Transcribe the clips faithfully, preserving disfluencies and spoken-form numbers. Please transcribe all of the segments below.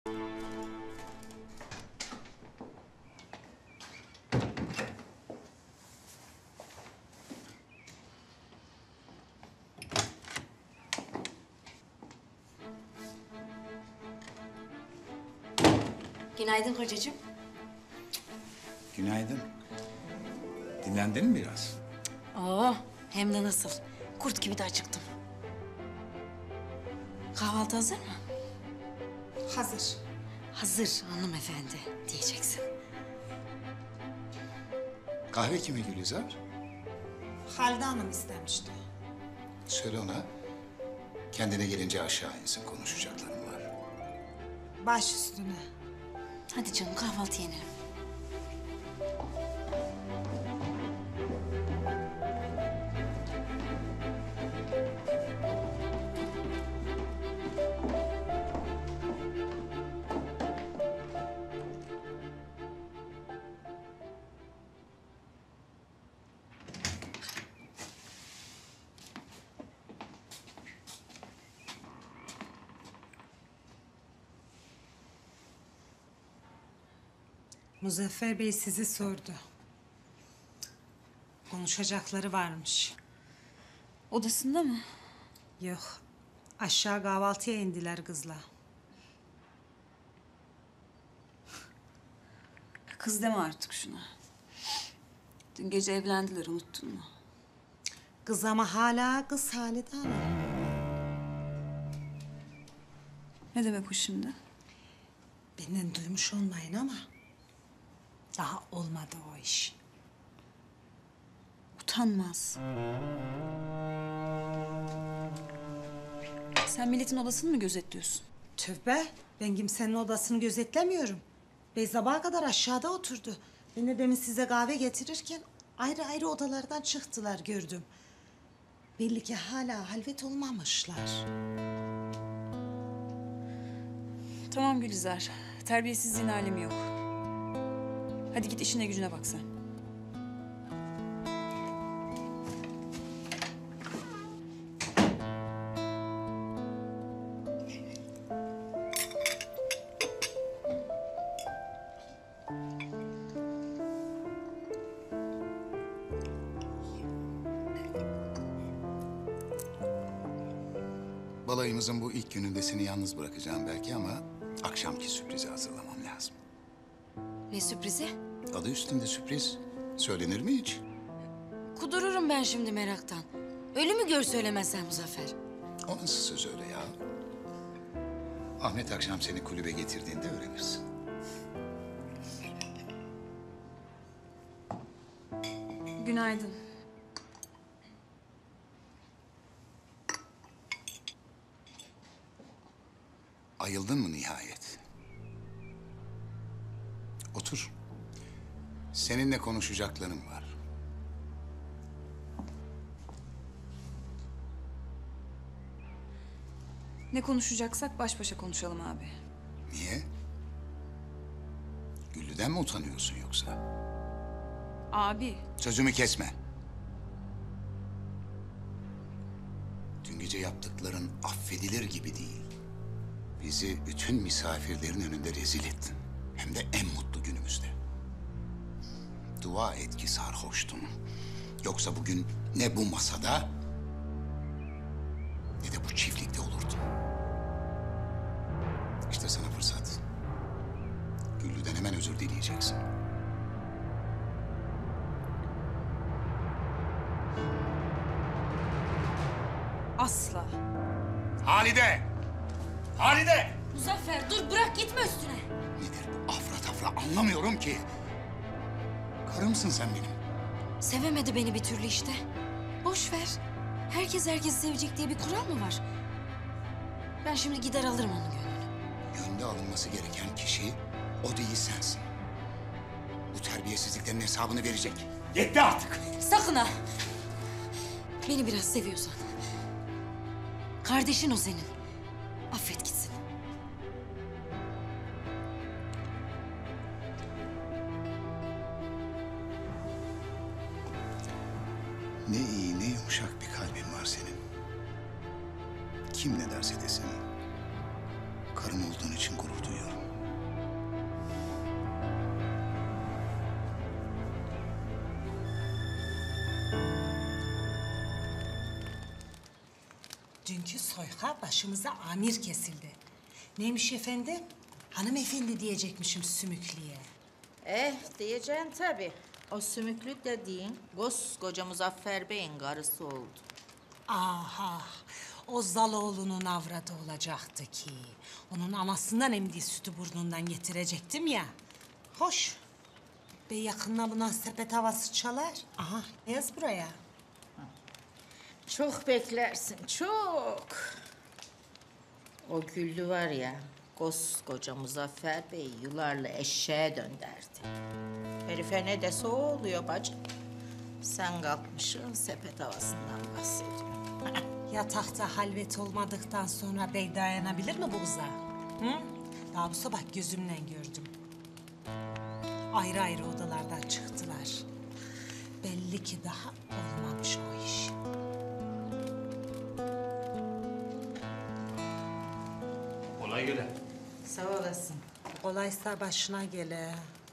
Günaydın kocacığım. Günaydın. Dinlendin mi biraz? Oo, hem de nasıl. Kurt gibi de acıktım. Kahvaltı hazır mı? Hazır. Hazır hanımefendi diyeceksin. Kahve kime Gülizar? Halide Hanım istemişti. Söyle ona. Kendine gelince aşağı insin, konuşacaklarım var. Baş üstüne. Hadi canım kahvaltı yenelim. Muzaffer Bey sizi sordu. Konuşacakları varmış. Odasında mı? Yok. Aşağı kahvaltıya indiler kızla. Kız deme artık şuna. Dün gece evlendiler, unuttun mu? Kız ama hala kız Halide Hanım. Ne demek bu şimdi? Benden duymuş olmayın ama daha olmadı o iş. Utanmaz. Sen milletin odasını mı gözetliyorsun? Tövbe, ben kimsenin odasını gözetlemiyorum. Bey sabaha kadar aşağıda oturdu. Ben de demin size kahve getirirken ayrı ayrı odalardan çıktılar gördüm. Belli ki hala halvet olmamışlar. Tamam Gülizar, terbiyesizliğin alemi yok. Hadi git işine gücüne bak sen. Balayımızın bu ilk gününde seni yalnız bırakacağım belki ama akşamki sürprizi hazırlamam lazım. Ne sürprizi? Adı üstünde sürpriz. Söylenir mi hiç? Kudururum ben şimdi meraktan. Ölümü gör söylemezsen Muzaffer. O nasıl söz öyle ya? Ahmet akşam seni kulübe getirdiğinde öğrenirsin. Günaydın. Ayıldın mı nihayet? Otur. Seninle konuşacaklarım var. Ne konuşacaksak baş başa konuşalım abi. Niye? Güllü'den mi utanıyorsun yoksa? Abi. Sözümü kesme. Dün gece yaptıkların affedilir gibi değil. Bizi bütün misafirlerin önünde rezil ettin. Hem de en mutlu günümüzde. Dua et ki sarhoştun. Yoksa bugün ne bu masada ne de bu çiftlikte olurdun. İşte sana fırsat. Güllü'den hemen özür dileyeceksin. Asla. Halide! Halide! Muzaffer dur bırak gitme üstüne. Nedir bu afra tafra anlamıyorum ki. Karımsın sen benim. Sevemedi beni bir türlü işte. Boş ver. Herkes herkesi sevecek diye bir kural mı var? Ben şimdi gider alırım onun gönlünü. Gönlü alınması gereken kişi o değil sensin. Bu terbiyesizliklerin hesabını verecek. Yetti artık. Sakın ha. Beni biraz seviyorsan. Kardeşin o senin. Affet gitsin. Ne iyi ne yumuşak bir kalbin var senin. Kim ne derse desin. Karım olduğun için gurur duyuyorum. Dünkü soyka başımıza amir kesildi. Neymiş efendim? Hanımefendi diyecekmişim Sümüklü'ye. Eh diyeceksin tabii. O sümüklü dediğin koskoca Muzaffer Bey'in karısı oldu. Aha, o Zaloğlu'nun avradı olacaktı ki. Onun anasından emdiği sütü burnundan getirecektim ya. Hoş. Bey yakında buna sepet havası çalar. Aha, yaz buraya. Çok beklersin, çok. O Güllü var ya, koskoca Muzaffer Bey yularla eşeğe dönderdi. Herife ne dese o oluyor bacım. Sen kalkmışsın sepet havasından bahsediyorsun. Yatakta halvet olmadıktan sonra bey dayanabilir mi bu kıza? Hı? Daha bu sabah gözümle gördüm. Ayrı ayrı odalardan çıktılar. Belli ki daha olmamış o iş. Ona göre. Sağ olasın. Kolaysa başına gele.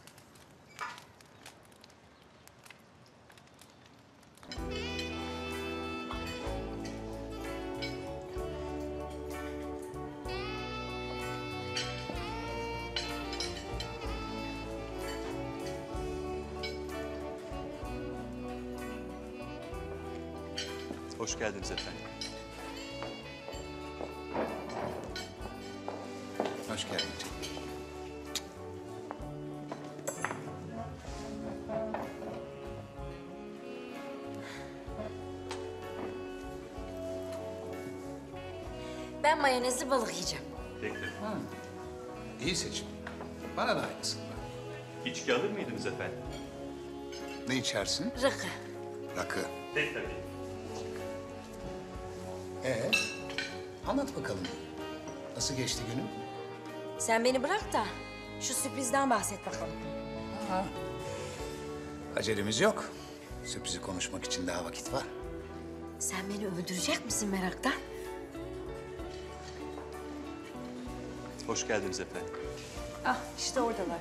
Hoş geldiniz efendim. Hoş geldin canım. Ben mayonezli balık yiyeceğim. Peki. İyi seçim. Bana da aynısını ver. İçki alır mıydınız efendim? Ne içersin? Rakı. Rakı. Pek tabii. Ee, anlat bakalım. Nasıl geçti günün? Sen beni bırak da şu sürprizden bahset bakalım. Acelemiz yok. Sürprizi konuşmak için daha vakit var. Sen beni öldürecek misin meraktan? Hoş geldiniz efendim. Ah işte oradalar.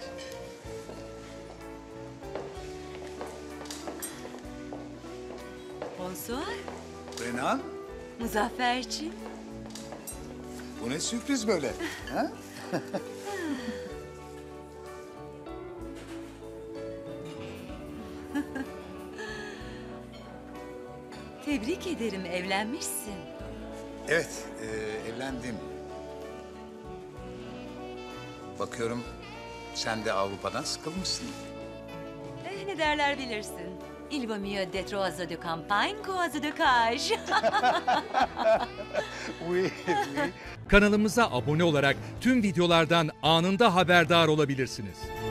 Bonsoir, Renan, Muzafferciğim. bu ne sürpriz böyle? Ha? Tebrik ederim, evlenmişsin. Evet, e, evlendim. Bakıyorum sen de Avrupa'dan sıkılmışsın. Eh, ne derler bilirsin. Il vaut mieux d'être oiseau de campagne qu'oiseau de cage. Oui, oui. Kanalımıza abone olarak tüm videolardan anında haberdar olabilirsiniz.